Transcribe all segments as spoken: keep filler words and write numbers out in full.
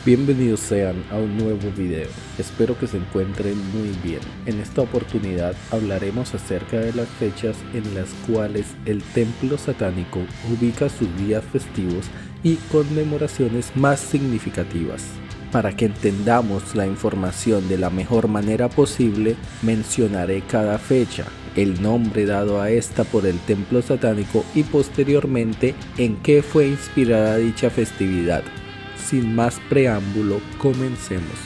Bienvenidos sean a un nuevo video, espero que se encuentren muy bien. En esta oportunidad hablaremos acerca de las fechas en las cuales el templo satánico ubica sus días festivos y conmemoraciones más significativas. Para que entendamos la información de la mejor manera posible, mencionaré cada fecha, el nombre dado a esta por el templo satánico y posteriormente en qué fue inspirada dicha festividad. Sin más preámbulo, comencemos.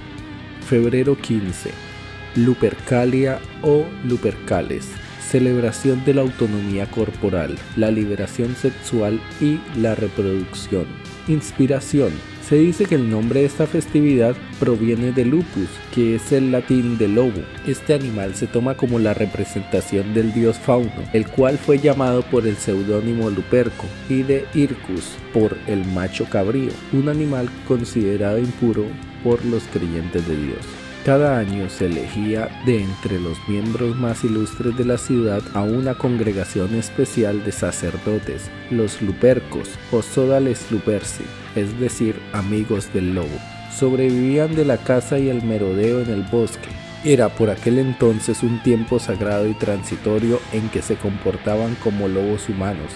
Febrero quince. Lupercalia o Lupercales. Celebración de la autonomía corporal, la liberación sexual y la reproducción. Inspiración. Se dice que el nombre de esta festividad proviene de lupus, que es el latín de lobo. Este animal se toma como la representación del dios Fauno, el cual fue llamado por el seudónimo Luperco, y de Hircus, por el macho cabrío, un animal considerado impuro por los creyentes de Dios. Cada año se elegía de entre los miembros más ilustres de la ciudad a una congregación especial de sacerdotes, los Lupercos o Sodales Luperci, es decir, amigos del lobo. Sobrevivían de la caza y el merodeo en el bosque. Era por aquel entonces un tiempo sagrado y transitorio en que se comportaban como lobos humanos.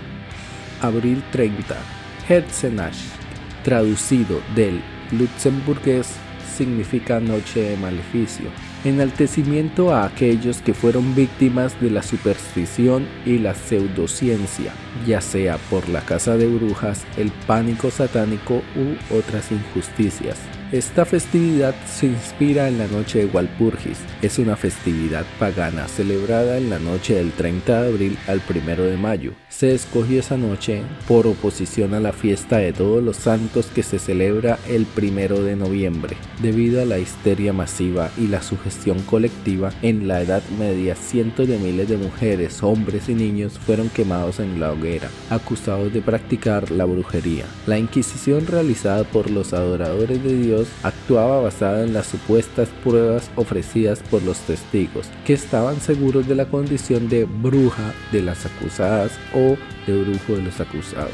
Abril treinta. Hetzenash, traducido del luxemburgués, significa noche de maleficio, enaltecimiento a aquellos que fueron víctimas de la superstición y la pseudociencia, ya sea por la caza de brujas, el pánico satánico u otras injusticias. Esta festividad se inspira en la noche de Walpurgis. Es una festividad pagana celebrada en la noche del treinta de abril al primero de mayo. Se escogió esa noche por oposición a la fiesta de todos los santos que se celebra el primero de noviembre. Debido a la histeria masiva y la sugestión colectiva, en la Edad Media cientos de miles de mujeres, hombres y niños fueron quemados en la hoguera, acusados de practicar la brujería. La Inquisición realizada por los adoradores de Dios actuaba basada en las supuestas pruebas ofrecidas por los testigos, que estaban seguros de la condición de bruja de las acusadas o de brujo de los acusados.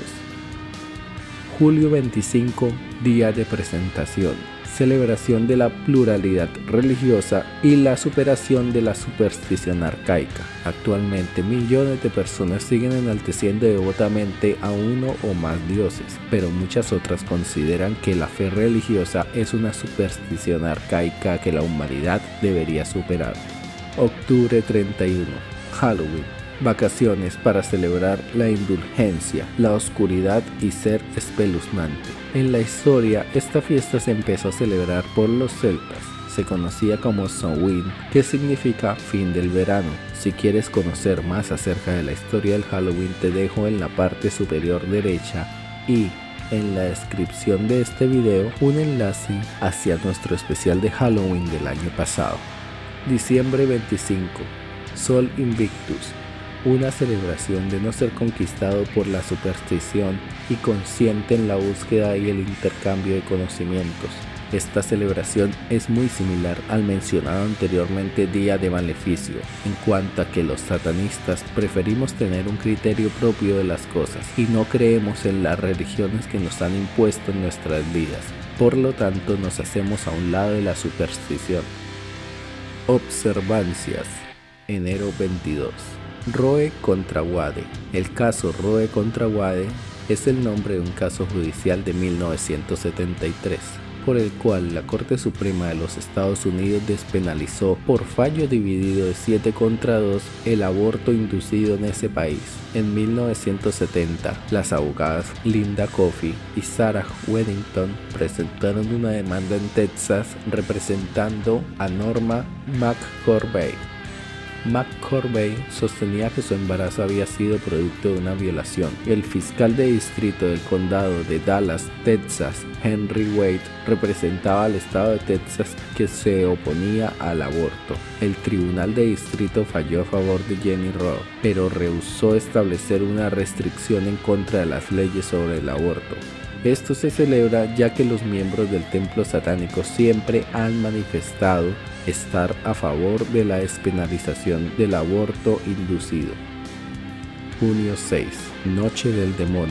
Julio veinticinco, día de presentación, celebración de la pluralidad religiosa y la superación de la superstición arcaica. Actualmente millones de personas siguen enalteciendo devotamente a uno o más dioses, pero muchas otras consideran que la fe religiosa es una superstición arcaica que la humanidad debería superar. Octubre treinta y uno. Halloween. Vacaciones para celebrar la indulgencia, la oscuridad y ser espeluznante. En la historia, esta fiesta se empezó a celebrar por los celtas. Se conocía como Samhain, que significa fin del verano. Si quieres conocer más acerca de la historia del Halloween, te dejo en la parte superior derecha y en la descripción de este video un enlace hacia nuestro especial de Halloween del año pasado. Diciembre veinticinco. Sol Invictus. Una celebración de no ser conquistado por la superstición y consciente en la búsqueda y el intercambio de conocimientos. Esta celebración es muy similar al mencionado anteriormente día de maleficio, en cuanto a que los satanistas preferimos tener un criterio propio de las cosas y no creemos en las religiones que nos han impuesto en nuestras vidas. Por lo tanto, nos hacemos a un lado de la superstición. Observancias. Enero veintidós. Roe contra Wade. El caso Roe contra Wade es el nombre de un caso judicial de mil novecientos setenta y tres, por el cual la Corte Suprema de los Estados Unidos despenalizó por fallo dividido de siete contra dos el aborto inducido en ese país. En mil novecientos setenta, las abogadas Linda Coffey y Sarah Weddington presentaron una demanda en Texas representando a Norma McCorvey. McCorvey sostenía que su embarazo había sido producto de una violación. El fiscal de distrito del condado de Dallas, Texas, Henry Wade, representaba al estado de Texas que se oponía al aborto. El tribunal de distrito falló a favor de Jenny Roe, pero rehusó establecer una restricción en contra de las leyes sobre el aborto. Esto se celebra ya que los miembros del templo satánico siempre han manifestado estar a favor de la despenalización del aborto inducido. Junio seis. Noche del demonio.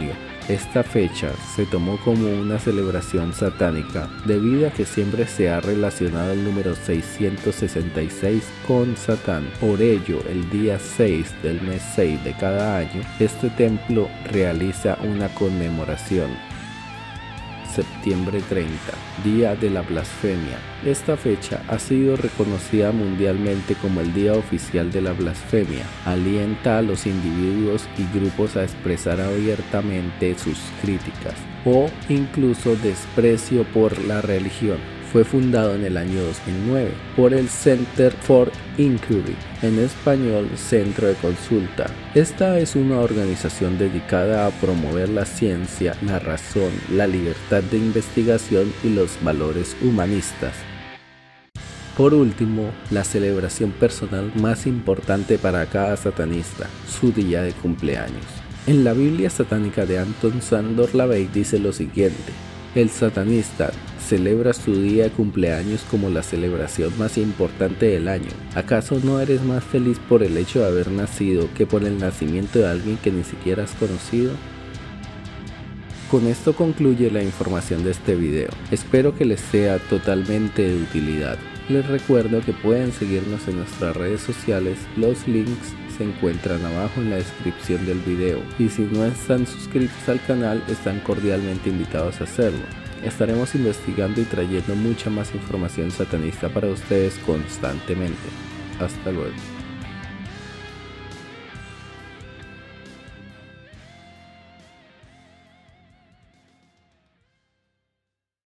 Esta fecha se tomó como una celebración satánica debido a que siempre se ha relacionado el número seiscientos sesenta y seis con Satán. Por ello, el día seis del mes seis de cada año, este templo realiza una conmemoración. Septiembre treinta, Día de la Blasfemia. Esta fecha ha sido reconocida mundialmente como el Día Oficial de la Blasfemia. Alienta a los individuos y grupos a expresar abiertamente sus críticas o incluso desprecio por la religión. Fue fundado en el año dos mil nueve por el Center for Inquiry, en español Centro de Consulta. Esta es una organización dedicada a promover la ciencia, la razón, la libertad de investigación y los valores humanistas. Por último, la celebración personal más importante para cada satanista, su día de cumpleaños. En la Biblia satánica de Anton Szandor LaVey dice lo siguiente: el satanista celebra su día de cumpleaños como la celebración más importante del año. ¿Acaso no eres más feliz por el hecho de haber nacido que por el nacimiento de alguien que ni siquiera has conocido? Con esto concluye la información de este video. Espero que les sea totalmente de utilidad. Les recuerdo que pueden seguirnos en nuestras redes sociales. Los links se encuentran abajo en la descripción del video. Y si no están suscritos al canal, están cordialmente invitados a hacerlo. Estaremos investigando y trayendo mucha más información satanista para ustedes constantemente. Hasta luego.